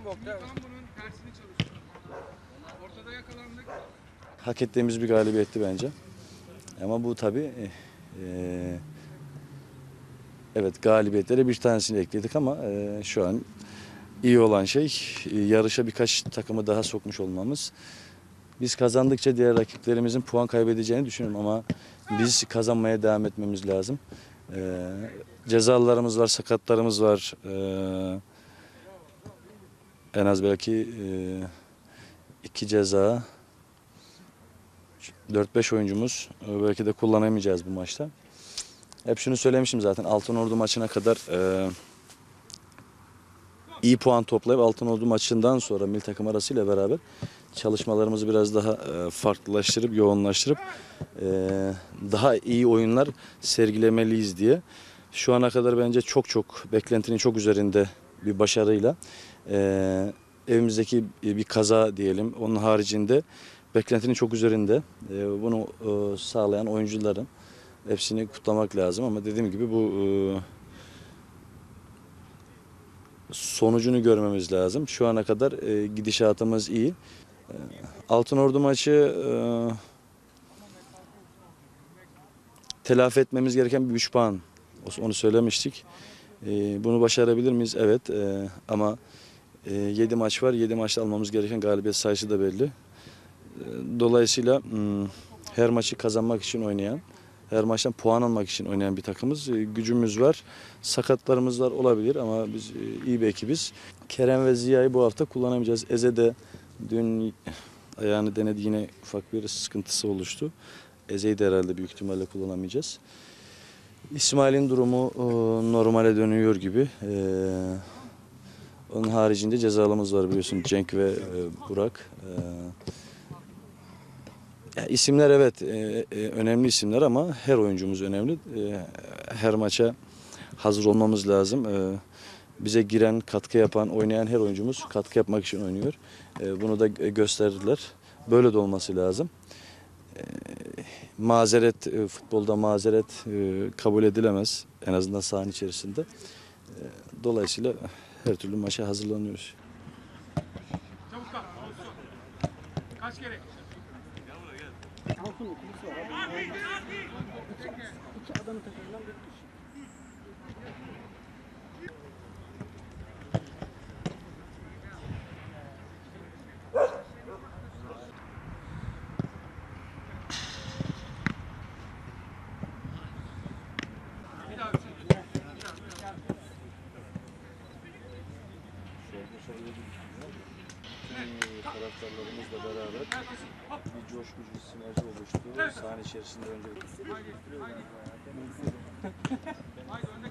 bunun tersini çalışıyor. Ortada yakalandık. Hak ettiğimiz bir galibiyetti bence. Ama bu tabii evet, galibiyetlere bir tanesini ekledik ama şu an iyi olan şey yarışa birkaç takımı daha sokmuş olmamız. Biz kazandıkça diğer rakiplerimizin puan kaybedeceğini düşünüyorum ama biz kazanmaya devam etmemiz lazım. Cezalarımız var, sakatlarımız var. En az belki 2 ceza, 4-5 oyuncumuz belki de kullanamayacağız bu maçta. Hep şunu söylemişim zaten, Altınordu maçına kadar iyi puan toplayıp Altınordu maçından sonra milli takım arasıyla beraber çalışmalarımızı biraz daha farklılaştırıp, yoğunlaştırıp daha iyi oyunlar sergilemeliyiz diye. Şu ana kadar bence çok beklentinin çok üzerinde bir başarıyla evimizdeki bir kaza diyelim. Onun haricinde beklentinin çok üzerinde. Bunu sağlayan oyuncuların hepsini kutlamak lazım ama dediğim gibi bu sonucunu görmemiz lazım. Şu ana kadar gidişatımız iyi. Altınordu maçı telafi etmemiz gereken bir 3 puan. Onu söylemiştik. Bunu başarabilir miyiz? Evet. Ama 7 maç var. 7 maçta almamız gereken galibiyet sayısı da belli. Dolayısıyla her maçı kazanmak için oynayan, her maçtan puan almak için oynayan bir takımız. Gücümüz var. Sakatlarımız var olabilir ama biz iyi bir ekibiz. Kerem ve Ziya'yı bu hafta kullanamayacağız. Eze de dün ayağını denedi, yine ufak bir sıkıntısı oluştu. Eze'yi de herhalde büyük ihtimalle kullanamayacağız. İsmail'in durumu normale dönüyor gibi. Onun haricinde cezalımız var biliyorsun, Cenk ve Burak. İsimler evet önemli isimler ama her oyuncumuz önemli. Her maça hazır olmamız lazım. Bize giren, katkı yapan, oynayan her oyuncumuz katkı yapmak için oynuyor. Bunu da gösterdiler. Böyle de olması lazım. Mazeret, futbolda mazeret kabul edilemez. En azından sahanın içerisinde. Dolayısıyla her türlü maça hazırlanıyoruz. Çabuk kal. Kaç kere? Altın okulusu var. İki adamın takımından bir kişi. Taraftarlarımızla beraber bir coşku, bir sinerji oluştu. Sahanın içerisinde öncelikle